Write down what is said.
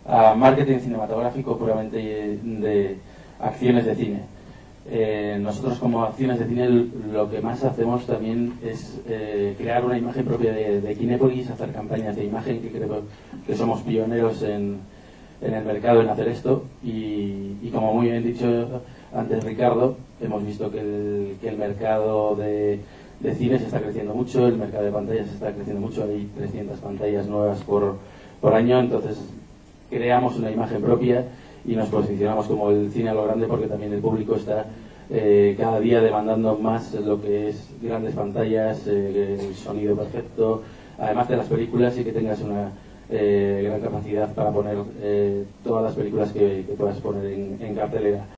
a marketing cinematográfico puramente de acciones de cine. Nosotros como acciones de cine lo que más hacemos también es crear una imagen propia de Kinépolis, hacer campañas de imagen, que creo que somos pioneros en el mercado en hacer esto, y como muy bien dicho antes Ricardo, hemos visto que el mercado de cine se está creciendo mucho, el mercado de pantallas se está creciendo mucho, hay 300 pantallas nuevas por año, entonces creamos una imagen propia y nos posicionamos como el cine a lo grande, porque también el público está cada día demandando más lo que es grandes pantallas, el sonido perfecto, además de las películas, y que tengas una gran capacidad para poner todas las películas que puedas poner en cartelera.